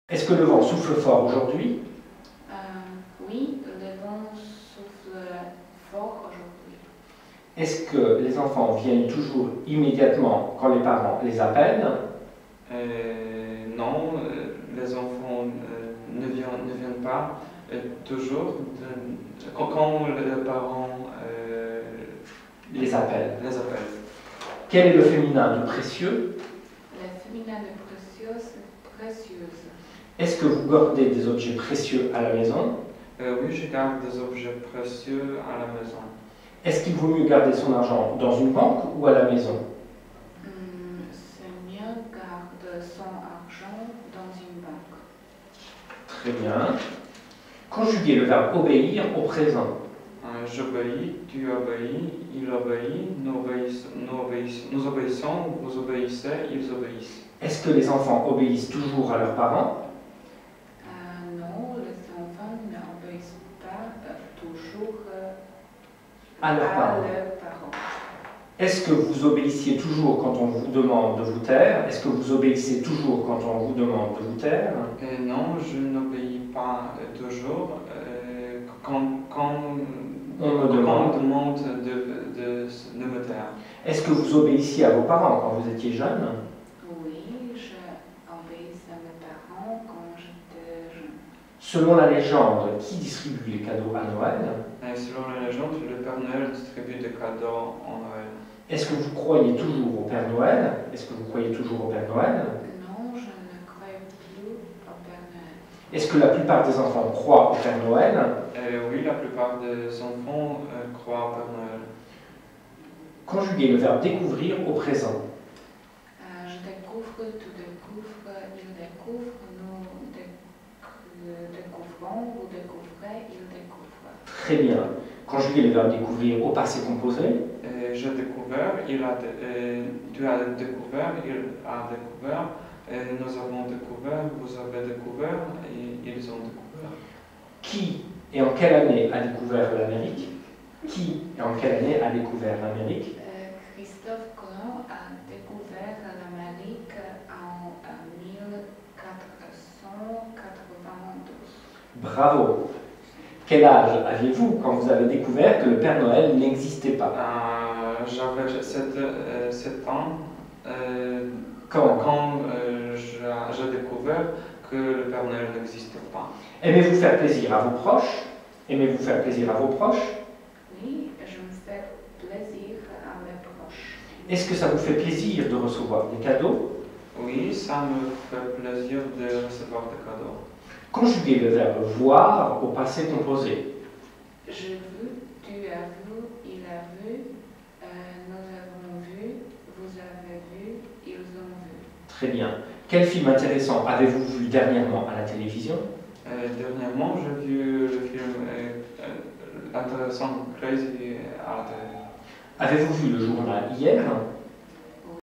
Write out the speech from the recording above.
Est-ce que le vent souffle fort aujourd'hui? Oui, le vent souffle fort aujourd'hui. Est-ce que les enfants viennent toujours immédiatement quand les parents les appellent? Non, les enfants ne viennent pas toujours quand les parents Les appellent. les appellent. Quel est le féminin de précieux? Le féminin de précieux, c'est précieuse. Est-ce que vous gardez des objets précieux à la maison? Oui, je garde des objets précieux à la maison. Est-ce qu'il vaut mieux garder son argent dans une banque ou à la maison? C'est mieux garder son argent dans une banque. Très bien. Conjuguez le verbe obéir au présent. J'obéis, tu obéis, il obéit, nous obéissons, vous obéissez, ils obéissent. Est-ce que les enfants obéissent toujours à leurs parents? Non, les enfants n'obéissent pas toujours À leurs parents. Est-ce que vous obéissiez toujours quand on vous demande de vous taire? Est-ce que vous obéissez toujours quand on vous demande de vous taire? Non, je n'obéis pas toujours. Quand On me demande. on demande de me taire. Est-ce que vous obéissiez à vos parents quand vous étiez jeune? Oui, j'obéissais à mes parents quand j'étais jeune. Selon la légende, qui distribue les cadeaux à Noël? Selon la légende, le Père Noël distribue des cadeaux en Noël. Est-ce que vous croyez toujours au Père Noël? Est-ce que vous croyez toujours au Père Noël? Non, je ne crois plus au Père Noël. Est-ce que la plupart des enfants croient au Père Noël? Oui, la plupart des enfants croient au Père Noël. Conjuguez le verbe découvrir au présent. Je découvre, tu découvres, il découvre, nous découvrons, vous découvrez, il découvre. Très bien. Conjuguez le verbe découvrir au passé composé. J'ai découvert, tu as découvert, il a découvert, nous avons découvert, vous avez découvert, et ils ont découvert. Qui et en quelle année a découvert l'Amérique? Qui et en quelle année a découvert l'Amérique? Christophe Colomb a découvert l'Amérique en 1492. Bravo! Quel âge aviez-vous quand vous avez découvert que le Père Noël n'existait pas? J'avais 7 ans Quand j'ai découvert que le Père Noël n'existait pas. Aimez-vous faire plaisir à vos proches? Aimez-vous faire plaisir à vos proches? Oui, je me fais plaisir à mes proches. Est-ce que ça vous fait plaisir de recevoir des cadeaux? Oui, ça me fait plaisir de recevoir des cadeaux. Conjuguez le verbe voir au passé composé. J'ai vu, tu as vu, il a vu, nous avons vu, vous avez vu, ils ont vu. Très bien. Quel film intéressant avez-vous vu dernièrement à la télévision? Dernièrement, j'ai vu le film intéressant, Crazy à la télé. Avez-vous vu le journal hier?